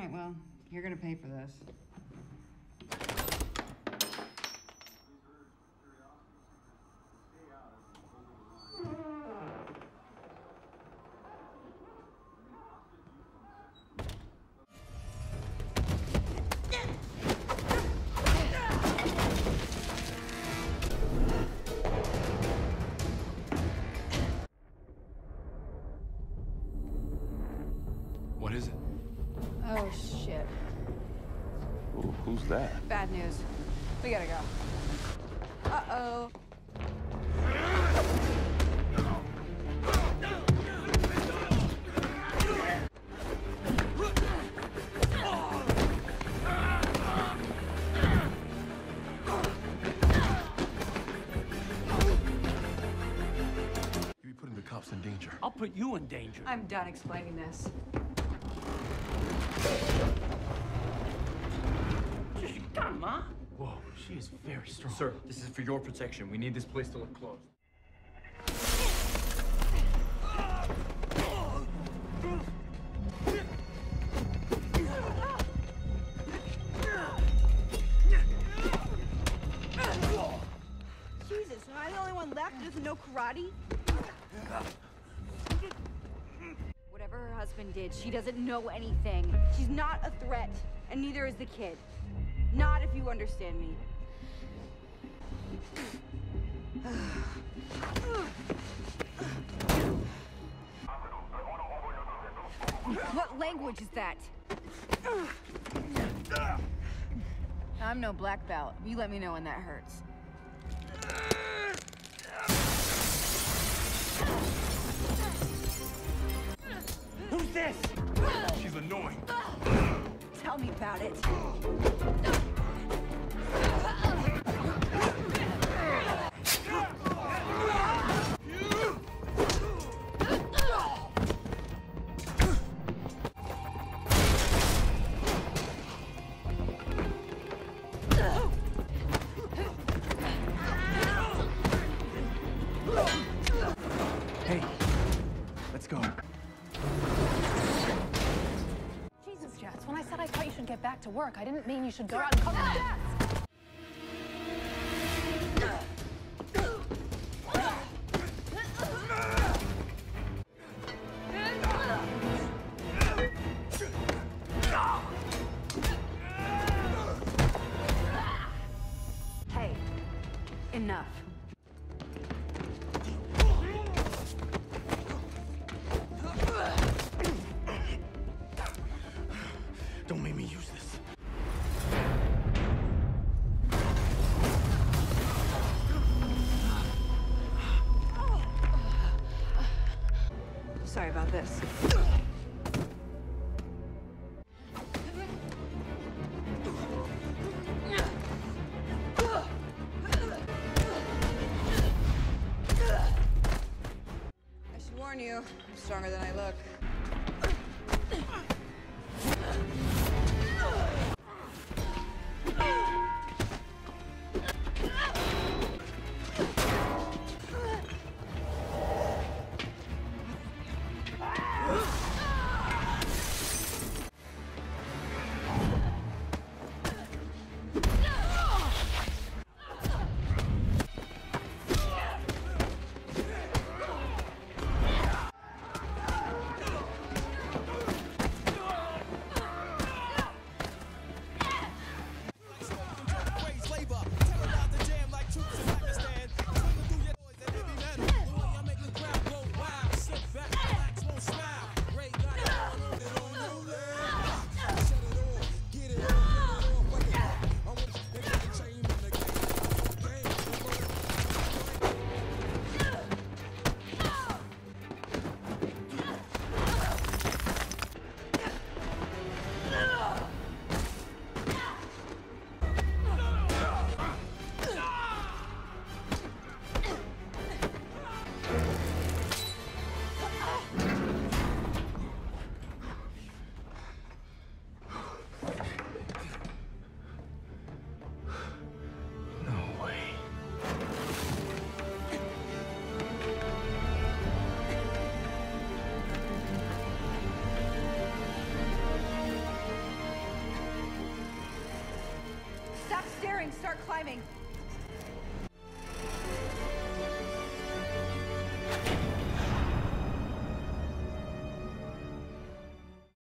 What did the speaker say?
right, well, you're gonna pay for this. What is it? Oh, shit. Ooh, who's that? Bad news. We gotta go. Uh-oh. You'll be putting the cops in danger. I'll put you in danger. I'm done explaining this. Come on. Whoa, she is very strong. Sir, this is for your protection. We need this place to look closed. Jesus, am I the only one left who doesn't know karate? Whatever her husband did, she doesn't know anything. She's not a threat, and neither is the kid. Not if you understand me. What language is that? I'm no black belt. You let me know when that hurts. Who's this? She's annoying. Tell me about it. Hey, let's go. Jesus, Jess, when I said I thought you should get back to work, I didn't mean you should go out and cover the desk. Hey, enough. Don't make me use this. Sorry about this. I should warn you, I'm stronger than I look. start climbing.